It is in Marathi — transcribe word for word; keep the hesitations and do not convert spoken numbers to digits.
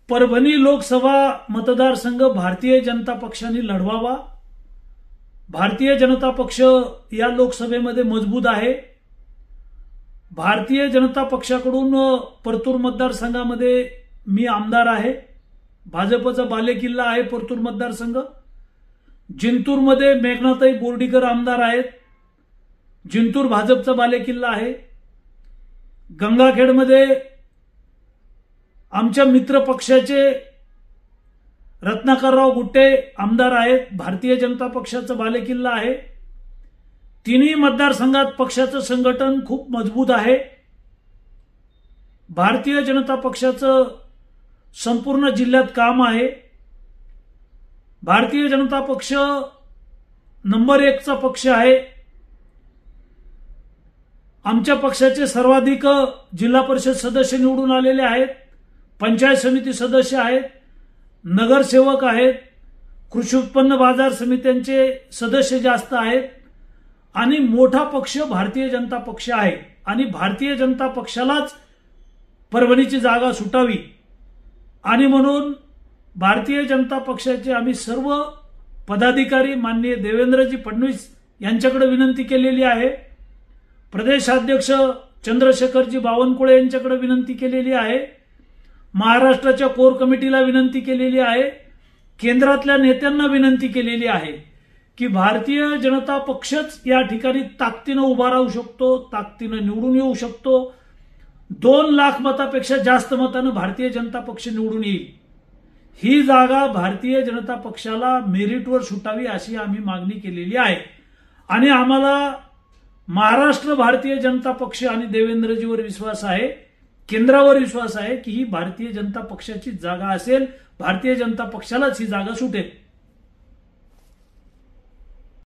परभणी लोकसभा मतदारसंघ भारतीय जनता पक्षाने लढवावा। भारतीय जनता पक्ष या लोकसभेमध्ये मजबूत आहे। भारतीय जनता पक्षाकडून परतूर मतदारसंघामध्ये मी आमदार आहे। भाजपचा बालेकिल्ला आहे परतूर मतदारसंघ। जिंतूरमध्ये मेघनाताई बोर्डीकर आमदार आहेत। जिंतूर भाजपचा बालेकिल्ला आहे। गंगाखेडमध्ये आमच्या मित्र पक्षाचे रत्नाकरराव गुट्टे आमदार आहेत। भारतीय जनता पक्षाचा बालेकिल्ला आहे। तिन्ही मतदारसंघात पक्षाचं संघटन खूप मजबूत आहे। भारतीय जनता पक्षाचं संपूर्ण जिल्ह्यात काम आहे। भारतीय जनता पक्ष नंबर एक चा पक्ष आहे। आमच्या पक्षाचे सर्वाधिक जिल्हा परिषद सदस्य निवडून आलेले आहेत। पंचायत समिती सदस्य आहेत, नगरसेवक आहेत, कृषी उत्पन्न बाजार समित्यांचे सदस्य जास्त आहेत आणि मोठा पक्ष भारतीय जनता पक्ष आहे आणि भारतीय जनता पक्षालाच परभणीची जागा सुटावी आणि म्हणून भारतीय जनता पक्षाचे आम्ही सर्व पदाधिकारी माननीय देवेंद्रजी फडणवीस यांच्याकडे विनंती केलेली आहे। प्रदेशाध्यक्ष चंद्रशेखरजी बावनकुळे यांच्याकडे विनंती केलेली आहे। महाराष्ट्राच्या कोर कमिटीला विनंती केलेली आहे। केंद्रातल्या नेत्यांना विनंती केलेली आहे की भारतीय जनता पक्षच या ठिकाणी ताकदीने उभा राहू शकतो, ताकदीने निवडून येऊ शकतो। दोन लाख मतापेक्षा जास्त मताने भारतीय जनता पक्ष निवडून येईल। ही जागा भारतीय जनता पक्षाला मेरिटवर सुटावी अशी आम्ही मागणी केलेली आहे आणि आम्हाला महाराष्ट्र भारतीय जनता पक्ष आणि देवेंद्रजीवर विश्वास आहे, केंद्रावर विश्वास आहे की ही भारतीय जनता पक्षाची जागा असेल, भारतीय जनता पक्षालाच ही जागा सुटेल।